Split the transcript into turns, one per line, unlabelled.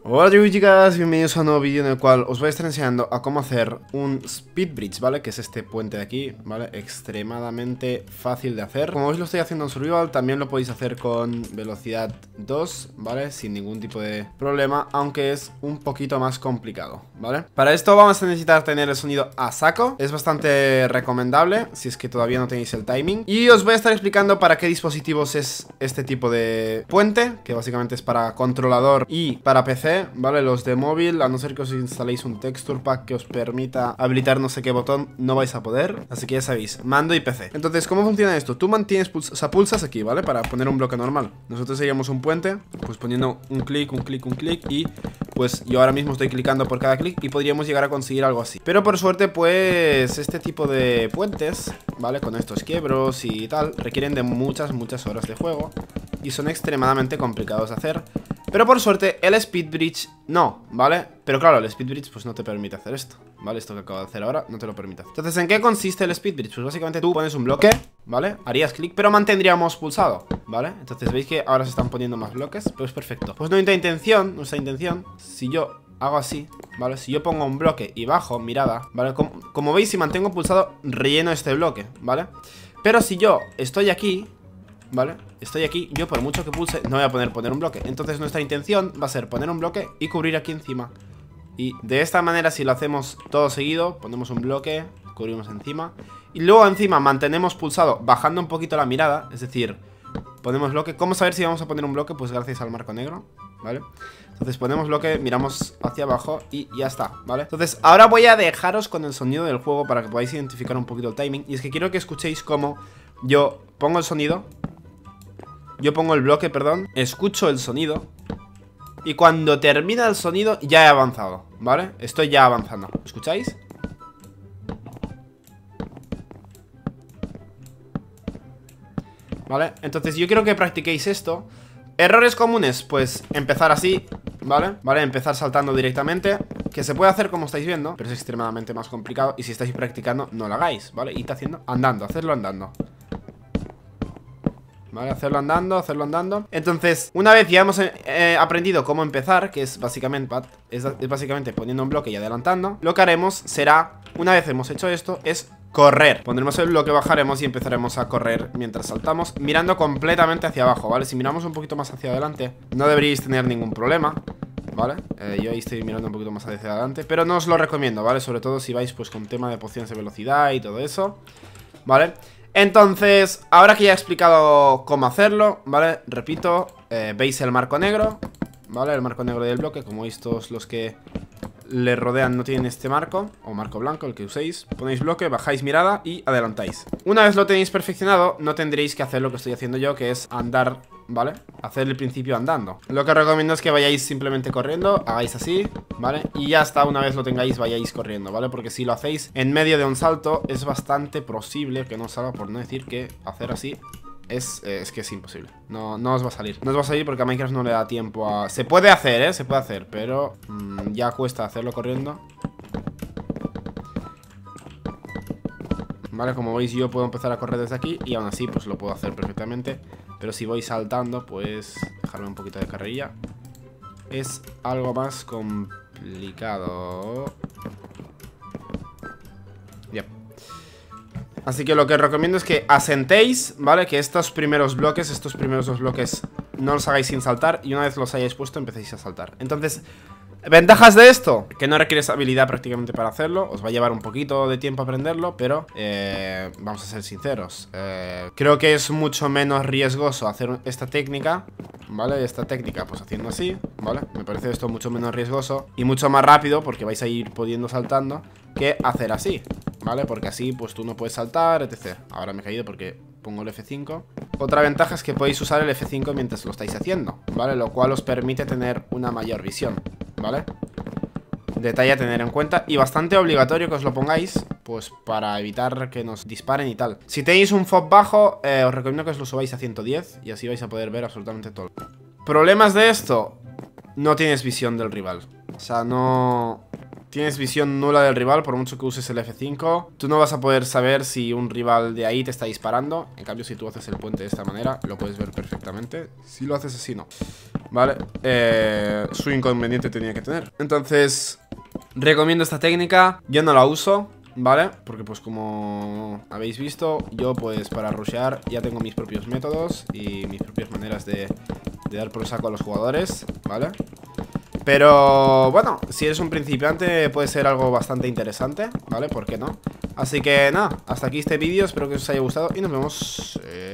Hola chicos y chicas, bienvenidos a un nuevo vídeo en el cual os voy a estar enseñando a cómo hacer un speed bridge, ¿vale? Que es este puente de aquí, ¿vale? Extremadamente fácil de hacer. Como veis lo estoy haciendo en survival, también lo podéis hacer con velocidad 2, ¿vale? Sin ningún tipo de problema, aunque es un poquito más complicado, ¿vale? Para esto vamos a necesitar tener el sonido a saco. Es bastante recomendable, si es que todavía no tenéis el timing. Y os voy a estar explicando para qué dispositivos es este tipo de puente, que básicamente es para controlador y para PC. ¿Vale? Los de móvil, a no ser que os instaléis un texture pack que os permita habilitar no sé qué botón, no vais a poder. Así que ya sabéis, mando y PC. Entonces, ¿cómo funciona esto? Tú mantienes, o sea, pulsas aquí, ¿vale? Para poner un bloque normal. Nosotros seríamos un puente, pues poniendo un clic, un clic, un clic. Y pues yo ahora mismo estoy clicando por cada clic y podríamos llegar a conseguir algo así. Pero por suerte, pues este tipo de puentes, ¿vale? Con estos quiebros y tal, requieren de muchas horas de juego y son extremadamente complicados de hacer. Pero por suerte el speed bridge no, ¿vale? Pero claro, el speed bridge pues no te permite hacer esto, ¿vale? Esto que acabo de hacer ahora no te lo permite hacer. Entonces, ¿en qué consiste el speed bridge? Pues básicamente tú pones un bloque, ¿vale? Harías clic, pero mantendríamos pulsado, ¿vale? Entonces veis que ahora se están poniendo más bloques, pues perfecto. Pues nuestra intención, si yo hago así, ¿vale? Si yo pongo un bloque y bajo, mirada, ¿vale? Como veis, si mantengo pulsado, relleno este bloque, ¿vale? Pero si yo estoy aquí, ¿vale? Estoy aquí, yo por mucho que pulse no voy a poner un bloque. Entonces nuestra intención va a ser poner un bloque y cubrir aquí encima. Y de esta manera, si lo hacemos todo seguido, ponemos un bloque, cubrimos encima y luego encima mantenemos pulsado bajando un poquito la mirada. Es decir, ponemos bloque. ¿Cómo saber si vamos a poner un bloque? Pues gracias al marco negro, ¿vale? Entonces ponemos bloque, miramos hacia abajo y ya está, ¿vale? Entonces ahora voy a dejaros con el sonido del juego para que podáis identificar un poquito el timing. Y es que quiero que escuchéis cómo yo pongo el sonido. Yo pongo el bloque, perdón, escucho el sonido y cuando termina el sonido ya he avanzado, ¿vale? Estoy ya avanzando, ¿escucháis? ¿Vale? Entonces yo quiero que practiquéis esto. Errores comunes, pues empezar así, ¿vale? ¿Vale? Empezar saltando directamente, que se puede hacer como estáis viendo, pero es extremadamente más complicado. Y si estáis practicando, no lo hagáis, ¿vale? Id haciendo, andando, hacedlo andando, ¿vale? Hacerlo andando. Entonces, una vez ya hemos aprendido cómo empezar, que es básicamente poniendo un bloque y adelantando, lo que haremos será, una vez hemos hecho esto, es correr. Pondremos el bloque, bajaremos y empezaremos a correr mientras saltamos, mirando completamente hacia abajo, ¿vale? Si miramos un poquito más hacia adelante, no deberíais tener ningún problema, ¿vale? Yo ahí estoy mirando un poquito más hacia adelante, pero no os lo recomiendo, ¿vale? Sobre todo si vais pues con tema de pociones de velocidad y todo eso, ¿vale? Entonces, ahora que ya he explicado cómo hacerlo, ¿vale? Repito, veis el marco negro, ¿vale? El marco negro del bloque, como veis todos los que le rodean no tienen este marco, o marco blanco, el que uséis. Ponéis bloque, bajáis mirada y adelantáis. Una vez lo tenéis perfeccionado, no tendréis que hacer lo que estoy haciendo yo, que es andar, ¿vale? Hacer el principio andando. Lo que os recomiendo es que vayáis simplemente corriendo, hagáis así, ¿vale? Y ya está, una vez lo tengáis, vayáis corriendo, ¿vale? Porque si lo hacéis en medio de un salto, es bastante posible que no salga, por no decir que hacer así es que es imposible. No os va a salir. No os va a salir porque a Minecraft no le da tiempo a... Se puede hacer, se puede hacer, pero ya cuesta hacerlo corriendo. Vale, como veis yo puedo empezar a correr desde aquí y aún así pues lo puedo hacer perfectamente. Pero si voy saltando, pues dejarme un poquito de carrerilla. Es algo más complicado. Yep. Así que lo que os recomiendo es que asentéis, ¿vale? Que estos primeros dos bloques no los hagáis sin saltar. Y una vez los hayáis puesto, empecéis a saltar. Entonces, ventajas de esto, que no requieres habilidad prácticamente para hacerlo. Os va a llevar un poquito de tiempo aprenderlo, pero vamos a ser sinceros, creo que es mucho menos riesgoso hacer esta técnica, ¿vale? Esta técnica pues haciendo así, ¿vale? Me parece esto mucho menos riesgoso y mucho más rápido, porque vais a ir pudiendo saltando, que hacer así, ¿vale? Porque así pues tú no puedes saltar, etc. Ahora me he caído porque pongo el F5. Otra ventaja es que podéis usar el F5 mientras lo estáis haciendo, ¿vale? Lo cual os permite tener una mayor visión, ¿vale? Detalle a tener en cuenta y bastante obligatorio que os lo pongáis, pues para evitar que nos disparen y tal. Si tenéis un FOV bajo, os recomiendo que os lo subáis a 110 y así vais a poder ver absolutamente todo. Problemas de esto: no tienes visión del rival. O sea, no... Tienes visión nula del rival por mucho que uses el F5. Tú no vas a poder saber si un rival de ahí te está disparando. En cambio, si tú haces el puente de esta manera, lo puedes ver perfectamente. Si lo haces así, no. ¿vale? Su inconveniente tenía que tener. Entonces, recomiendo esta técnica. Yo no la uso, ¿vale? Porque pues como habéis visto, yo pues para rushear ya tengo mis propios métodos y mis propias maneras de dar por saco a los jugadores, ¿vale? Pero bueno, si eres un principiante puede ser algo bastante interesante, ¿vale? ¿Por qué no? Así que nada, hasta aquí este vídeo, espero que os haya gustado y nos vemos